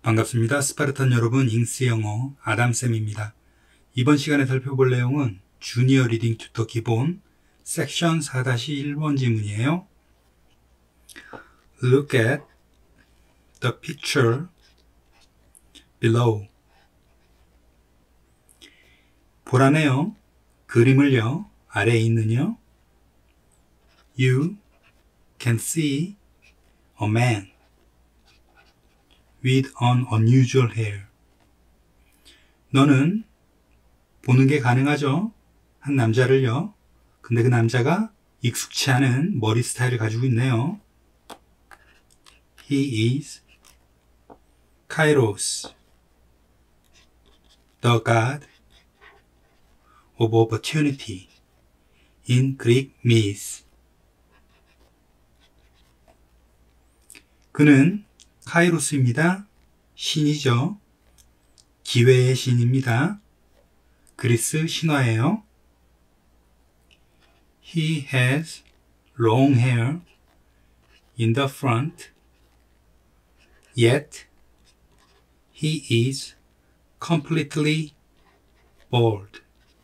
반갑습니다. 스파르탄 여러분, 잉스 영어 아담쌤입니다. 이번 시간에 살펴볼 내용은 주니어 리딩 튜터 기본 섹션 4-1번 지문이에요. Look at the picture below. 보라네요. 그림을요. 아래에 있는요. You can see a man with an unusual hair. 너는 보는 게 가능하죠? 한 남자를요. 근데 그 남자가 익숙치 않은 머리 스타일을 가지고 있네요. He is Kairos, the god of opportunity in Greek myth. 그는 카이로스입니다. 신이죠. 기회의 신입니다. 그리스 신화예요. He has long hair in the front, yet he is completely bald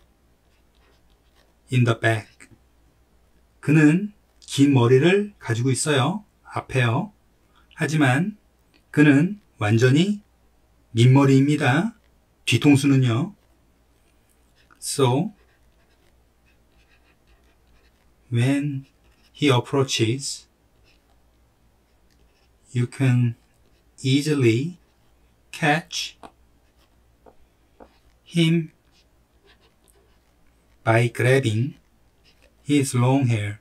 in the back. 그는 긴 머리를 가지고 있어요. 앞에요. 하지만 그는 완전히 민머리입니다. 뒤통수는요. So, when he approaches, you can easily catch him by grabbing his long hair.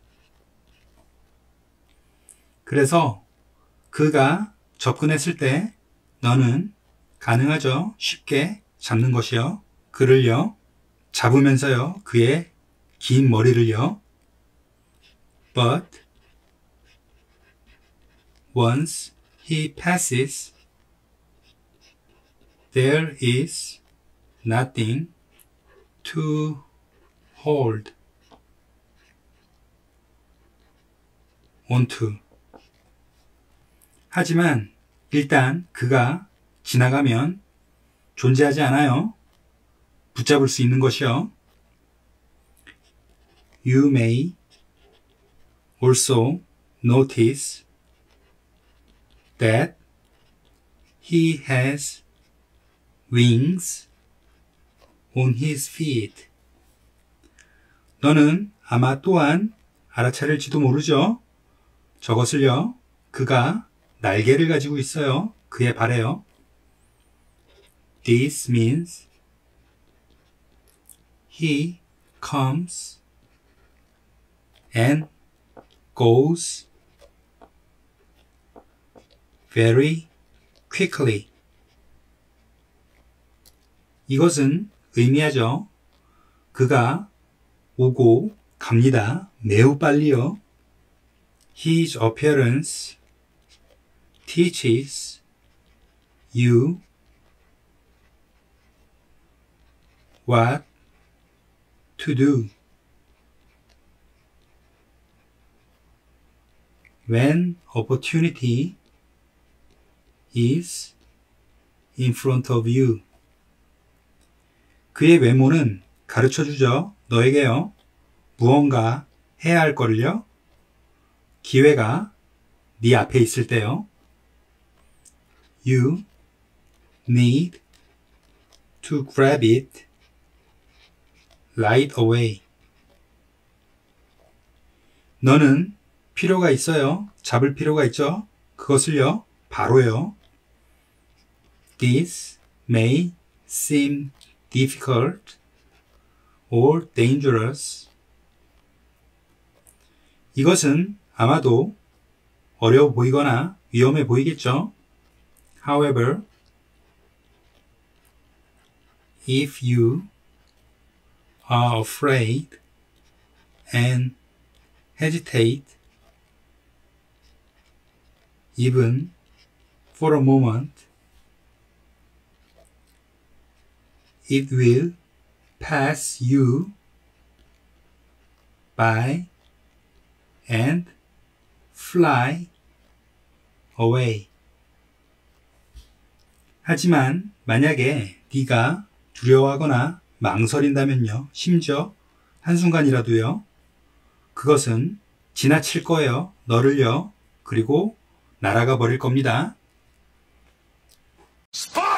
그래서 그가 접근했을 때 너는 가능하죠. 쉽게 잡는 것이요. 그를요. 잡으면서요. 그의 긴 머리를요. But once he passes, there is nothing to hold onto. 하지만 일단 그가 지나가면 존재하지 않아요. 붙잡을 수 있는 것이요. You may also notice that he has wings on his feet. 너는 아마 또한 알아차릴지도 모르죠. 저것을요. 그가 날개를 가지고 있어요. 그의 발에요. This means he comes and goes very quickly. 이것은 의미하죠. 그가 오고 갑니다. 매우 빨리요. His appearance teaches you what to do when opportunity is in front of you. 그의 외모는 가르쳐주죠. 너에게요. 무언가 해야 할 거를요. 기회가 네 앞에 있을 때요. You need to grab it right away. 너는 필요가 있어요. 잡을 필요가 있죠. 그것을요. 바로요. This may seem difficult or dangerous. 이것은 아마도 어려워 보이거나 위험해 보이겠죠. However, if you are afraid and hesitate even for a moment, it will pass you by and fly away. 하지만 만약에 네가 두려워하거나 망설인다면요, 심지어 한순간이라도요, 그것은 지나칠 거예요. 너를요. 그리고 날아가 버릴 겁니다.